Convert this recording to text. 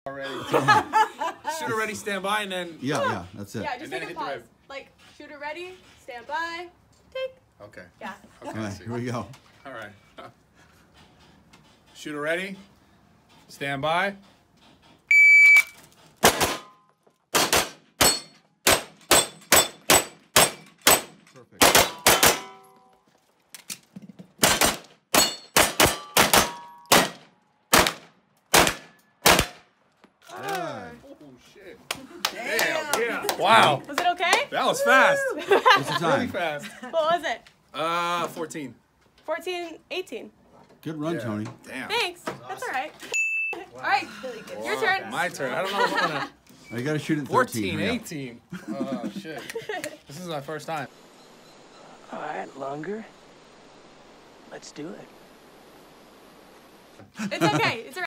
Already. Shooter ready, stand by, and then. Yeah, that's it. Yeah, just take a pause. Like, shooter ready, stand by, take. Okay. Yeah. Okay, All right, here we go. All right. Shooter ready, stand by. Perfect. Oh, shit. Damn, yeah. Wow. Was it okay? That was fast. What's the time? Really fast. What was it? 14. 14, 18. Good run, Yeah. Tony. Thanks. Damn. That's all right. All right, your turn. My turn. I don't know if I'm gonna. Oh, you got to shoot at 14, 13. 18. Oh, shit. This is my first time. All right, longer. Let's do it. It's okay. It's all right.